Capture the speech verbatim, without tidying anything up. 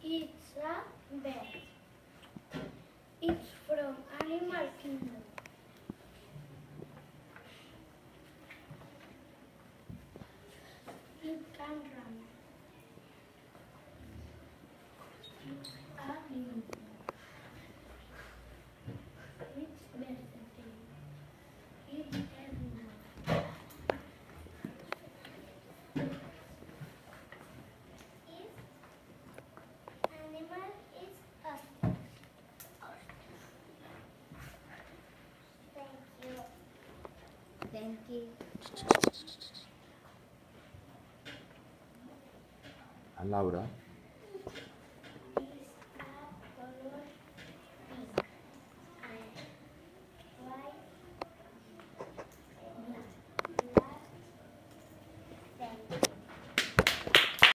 It's a bird. It's from Animal Kingdom. It can run. It's a unicorn. It's versatile. It's everywhere. Animal is ostrich. Thank you. Thank you. En Laura.